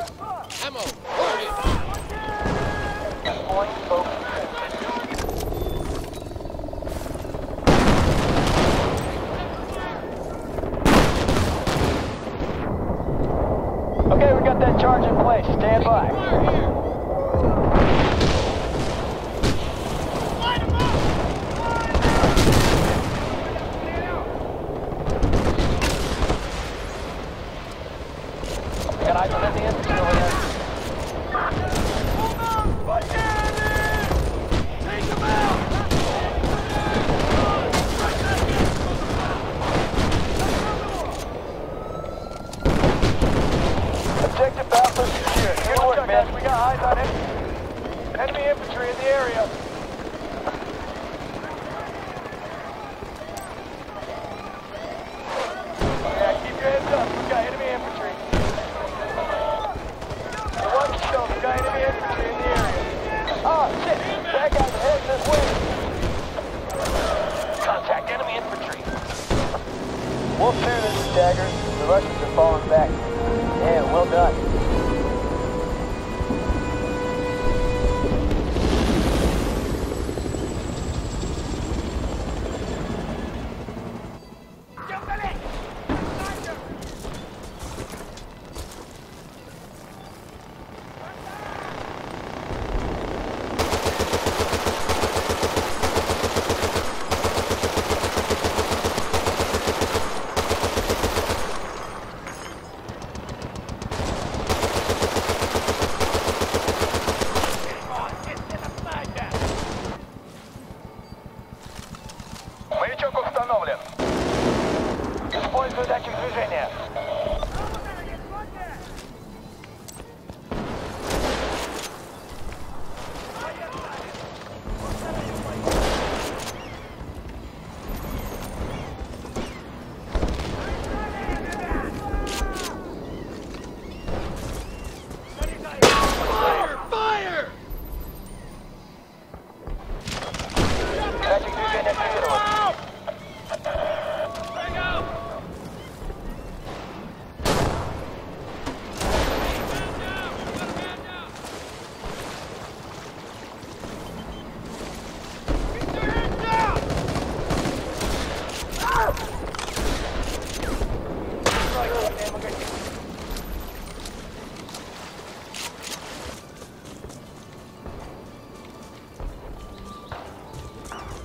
Ammo! Deploying focus. Okay, we got that charge in place. Stand by. Got eyes on the infantry over there. Take them out! Objective Alpha secure. Good work, man. We got eyes on it. Enemy infantry in the area. Yeah, keep your heads up. We got enemy infantry. We got enemy infantry in the area. Oh, shit! That guy's heading this way. Contact enemy infantry. Wolf 2, this is Dagger. The Russians are falling back. Yeah, well done. Маячок установлен. Используй датчик движения. Датчик движения активирован.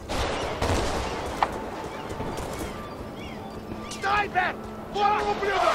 Снайпер! Вон ублюдок!